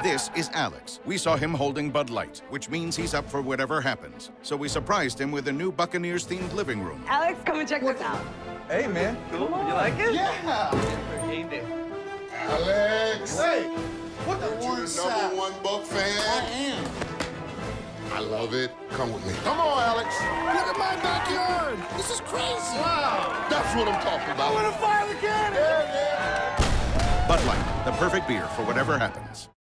This is Alex. We saw him holding Bud Light, which means he's up for whatever happens. So we surprised him with a new Buccaneers-themed living room. Alex, come and check this out. Hey, man. Cool. You like it? Yeah. For game day. Alex. Hey. What the number one Buck fan? I am. I love it. Come with me. Come on, Alex. Look at my backyard. This is crazy. Wow. That's what I'm talking about. I want to fire the cannon. Yeah, yeah. Bud Light, the perfect beer for whatever happens.